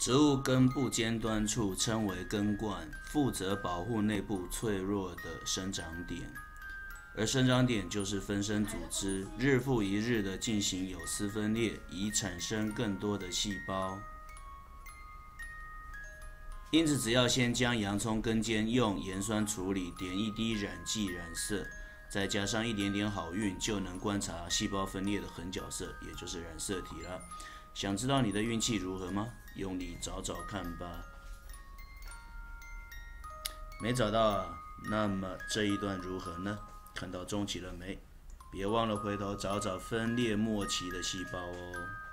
植物根部尖端处称为根冠，负责保护内部脆弱的生长点，而生长点就是分生组织，日复一日地进行有丝分裂，以产生更多的细胞。因此，只要先将洋葱根尖用盐酸处理，点一滴染剂染色，再加上一点点好运，就能观察细胞分裂的横角色，也就是染色体了。想知道你的运气如何吗？用力找找看吧。没找到啊？那么这一段如何呢？看到中期了没？别忘了回头找找分裂末期的细胞哦。